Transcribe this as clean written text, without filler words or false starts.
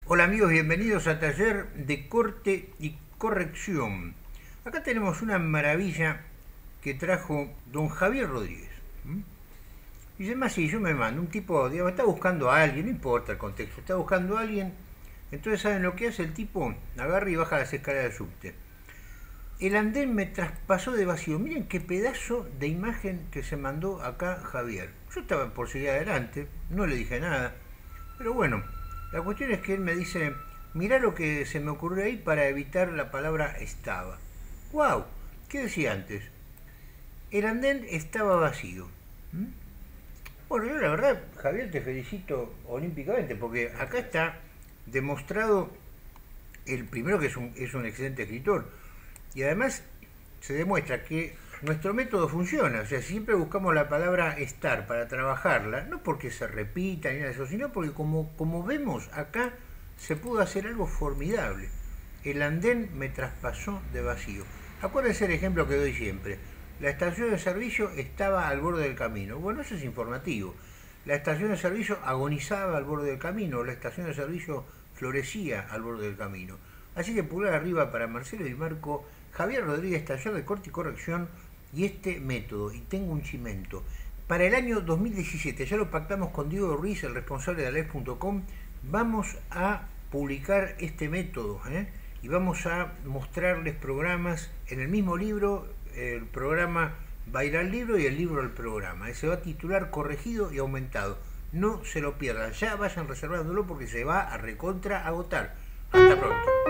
Hola amigos, bienvenidos a Taller de Corte y Corrección. Acá tenemos una maravilla que trajo don Javier Rodríguez. Y dice, más si yo me mando, un tipo, digamos, está buscando a alguien, no importa el contexto, está buscando a alguien, entonces ¿saben lo que hace? El tipo agarra y baja las escaleras del subte. El andén me traspasó de vacío. Miren qué pedazo de imagen que se mandó acá Javier. Yo estaba por seguir adelante, no le dije nada, pero bueno, la cuestión es que él me dice, mirá lo que se me ocurrió ahí para evitar la palabra estaba. ¡Wow! ¿Qué decía antes? El andén estaba vacío. ¿Mm? Bueno, yo la verdad, Javier, te felicito olímpicamente, porque acá está demostrado el primero que es un excelente escritor, y además se demuestra que nuestro método funciona. O sea, siempre buscamos la palabra estar para trabajarla, no porque se repita ni nada de eso, sino porque como vemos acá, se pudo hacer algo formidable. El andén me traspasó de vacío. Acuérdense el ejemplo que doy siempre. La estación de servicio estaba al borde del camino. Bueno, eso es informativo. La estación de servicio agonizaba al borde del camino. La estación de servicio florecía al borde del camino. Así que pulgar arriba para Marcelo y Marco, Javier Rodríguez, taller de corte y corrección, y este método. Y tengo un chimento. Para el año 2017, ya lo pactamos con Diego Ruiz, el responsable de Alex.com, vamos a publicar este método, y vamos a mostrarles programas en el mismo libro. El programa va a ir al libro y el libro al programa. Se va a titular Corregido y Aumentado. No se lo pierdan, ya vayan reservándolo porque se va a recontra agotar. Hasta pronto.